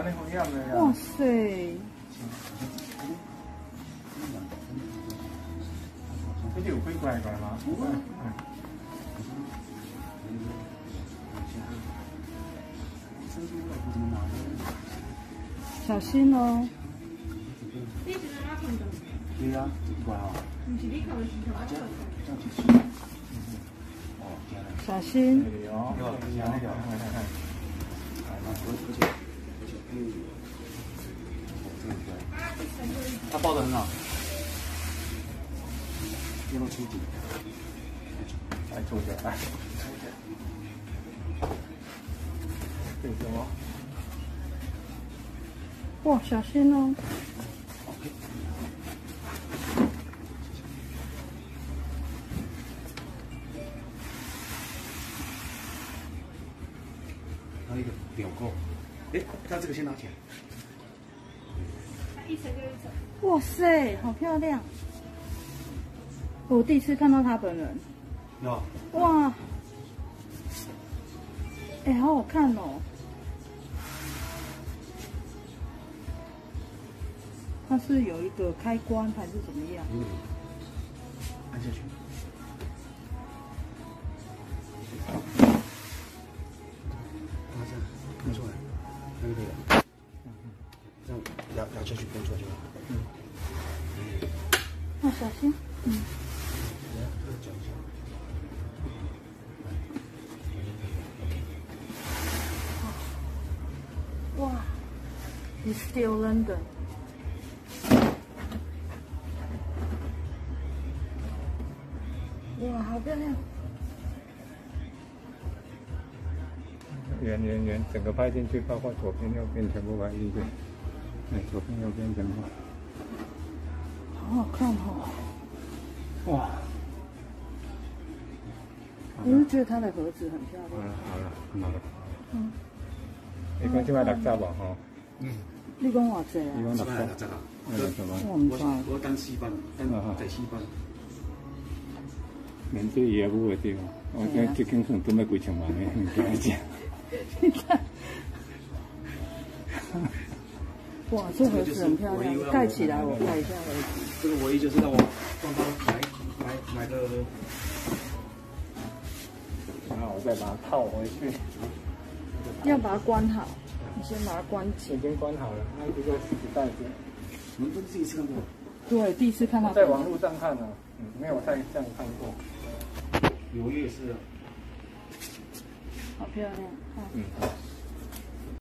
哇塞！ 这就有飞过来吗？ 小心哦！ 对呀，怪哦。 小心！ 他抱得很好，用到初底，来坐下来，这什么？ 哇，小心哦！ 还有一个纽扣，哎，那这个先拿起来。 一层就一层。 哇塞，好漂亮！我第一次看到他本人。 有。 哇！哎，好好看哦。它是有一个开关还是怎么样？ 按下去。拿这样喷出来，那个这样摇下去喷出来就好。 哦，小心。哇 ，It's still London。哇，好漂亮！ 圆，整个拍进去，包括左边、右边全部拍进去。左边、右边全部。 好好看哦！ 哇！ 我就觉得它的盒子很漂亮。 好了。你讲即摆6集无吼？ 你讲偌济啊？ 你讲6集啊？ 我唔知。 我等4班，第4班。 免对伊也不会对嘛，我这一斤算准备几千万的，你这样讲。 哇，这盒子很漂亮，盖起来我看一下盒子。 这个唯一就是让我帮他买个， 然后我再把它套回去。 要把它关好，你先把它关紧。 已经关好了，那这个纸袋子。 你们都是第一次看过？ 对，第一次看到。 在网络上看啊，没有这样看过。 有夜市啊。 好漂亮，